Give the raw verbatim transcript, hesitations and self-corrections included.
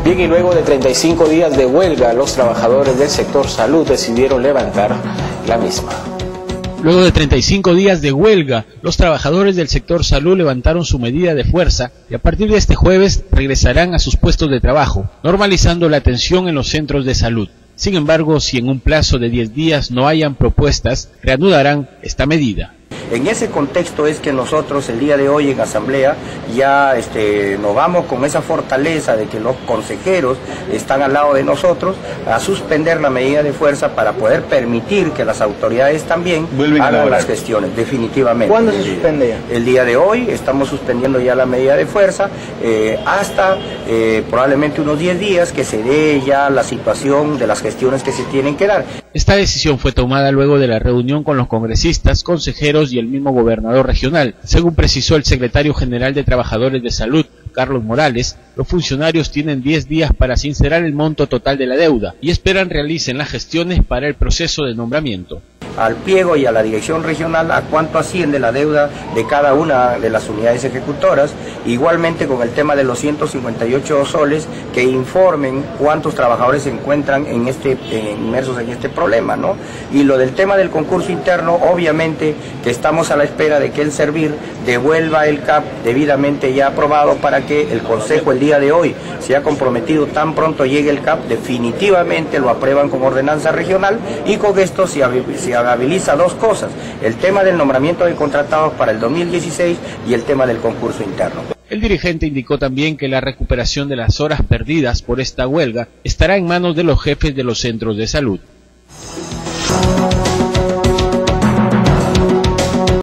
Bien, y luego de treinta y cinco días de huelga, los trabajadores del sector salud decidieron levantar la misma. Luego de treinta y cinco días de huelga, los trabajadores del sector salud levantaron su medida de fuerza y a partir de este jueves regresarán a sus puestos de trabajo, normalizando la atención en los centros de salud. Sin embargo, si en un plazo de diez días no hayan propuestas, reanudarán esta medida. En ese contexto es que nosotros el día de hoy en asamblea ya este, nos vamos con esa fortaleza de que los consejeros están al lado de nosotros a suspender la medida de fuerza para poder permitir que las autoridades también Vuelven hagan las gestiones, definitivamente. ¿Cuándo se suspende ya? El día de hoy estamos suspendiendo ya la medida de fuerza eh, hasta eh, probablemente unos diez días que se dé ya la situación de las gestiones que se tienen que dar. Esta decisión fue tomada luego de la reunión con los congresistas, consejeros y el mismo gobernador regional. Según precisó el secretario general de Trabajadores de Salud, Carlos Morales, los funcionarios tienen diez días para sincerar el monto total de la deuda y esperan realicen las gestiones para el proceso de nombramiento. Al pliego y a la dirección regional a cuánto asciende la deuda de cada una de las unidades ejecutoras, igualmente con el tema de los ciento cincuenta y ocho soles, que informen cuántos trabajadores se encuentran en este, eh, inmersos en este problema, ¿no? Y lo del tema del concurso interno, obviamente que estamos a la espera de que el Servir devuelva el C A P debidamente ya aprobado para que el Consejo el día de hoy se ha comprometido, tan pronto llegue el C A P, definitivamente lo aprueban con ordenanza regional y con esto se, se habiliza dos cosas, el tema del nombramiento de contratados para el dos mil dieciséis y el tema del concurso interno. El dirigente indicó también que la recuperación de las horas perdidas por esta huelga estará en manos de los jefes de los centros de salud.